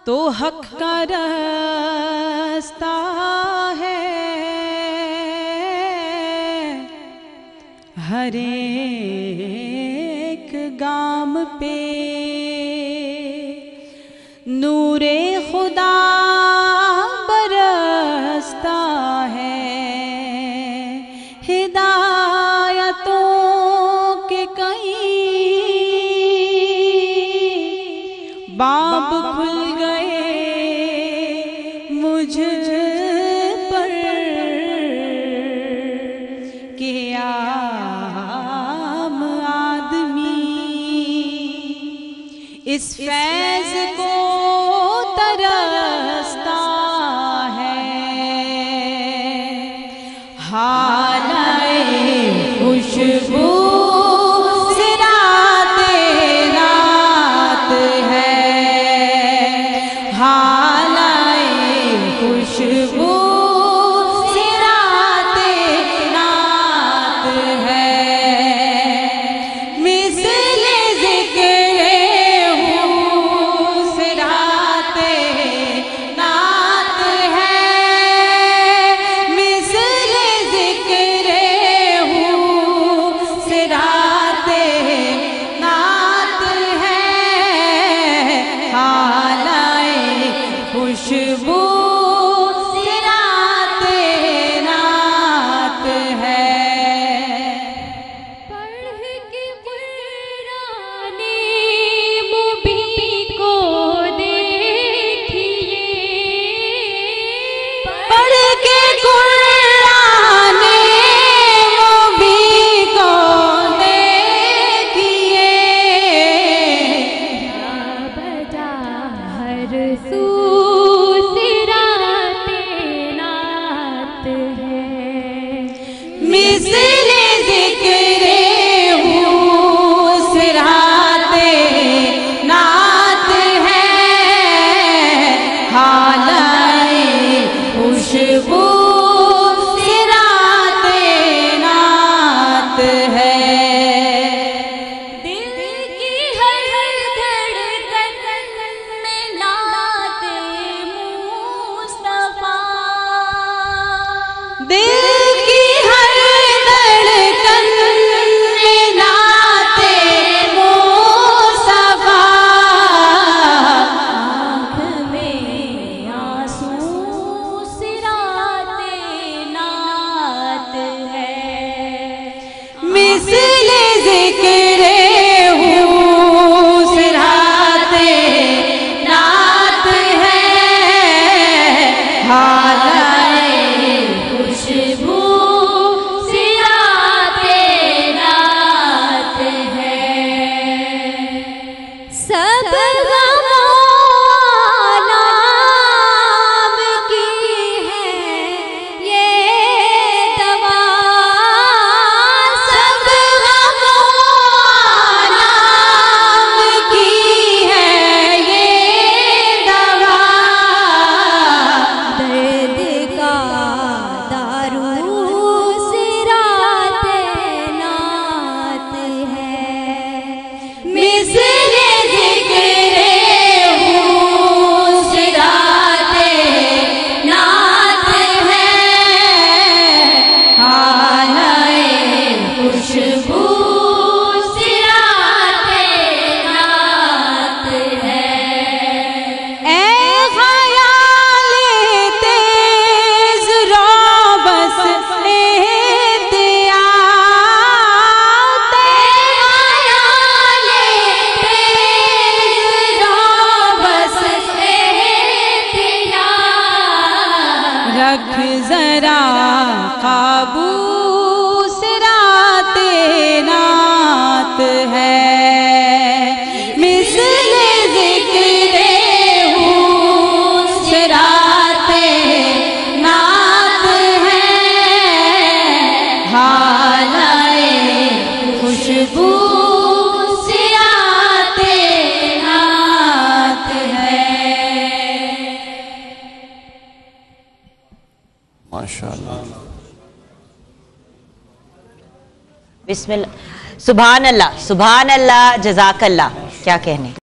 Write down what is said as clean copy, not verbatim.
तो हक का रास्ता है हर एक गाम पे नूरे खुदा बरसता है हिदायतों के कई बाब खुल गए मुझ पर कि आम आदमी इस फैज़ को तरसता है। हालाए खुशबू खुशबू सिराते नात है मिस्ले ज़िक्रे हूँ सिराते नात है मिस्ले ज़िक्रे हूँ सिराते नात है हालाए खुशबू मिस्ले ज़िक्रे हूँ सिराते नात है हालाए खुशबू सिराते नात है। दिल की हर धड़कन में नाते मुस्तफा दिल मिस्ले ज़िक्रे हूँ सिराते नात है हालाए खुशबू सिराते नात है। सब नाम की है ये दवा मिस्ले ज़िक्रे हूँ सिराते नात है हालाए खुशबू सिराते नात है। ए ख़याले तेज़ रौबस रख जरा काबू सिराते नात है मिस्ले ज़िक्रे हूँ सिराते नात है हालाए खुशबू सिराते नात है। माशाअल्लाह बिस्मिल्लाह सुभान अल्लाह जज़ाकल्लाह क्या कहने।